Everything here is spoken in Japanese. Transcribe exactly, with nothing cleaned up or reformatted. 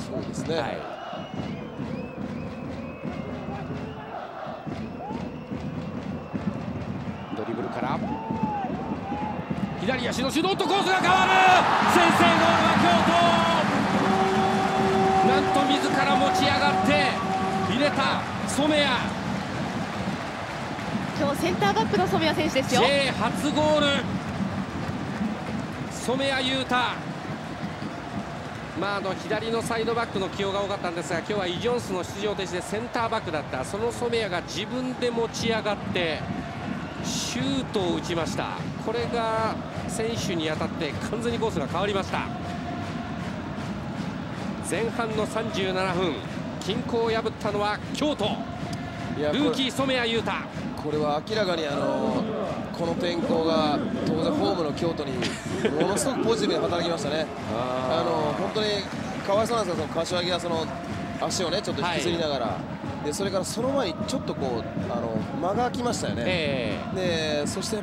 そうですね、はい、 ドリブルから左足のシュート、コースが変わる。先制ゴールは京都。なんと自ら持ち上がって入れた染谷。 今日センターバックの染谷選手ですよ。 J 初ゴール、染谷優太。まあ、あの左のサイドバックの起用が多かったんですが、今日はイ・ジョンスの出場停止でセンターバックだった。その染谷が自分で持ち上がってシュートを打ちました。これが選手に当たって完全にコースが変わりました。前半のさんじゅうななふん、均衡を破ったのは京都、ルーキー染谷優太。 これは明らかにあのこの天候が当然ホームの京都にものすごくポジティブに働きましたね。あの本当にかわいそうなんですが、その柏木がその足をねちょっと引きずりながら、はい、でそれからその前にちょっとこうあの間が空きましたよね、えー、でそして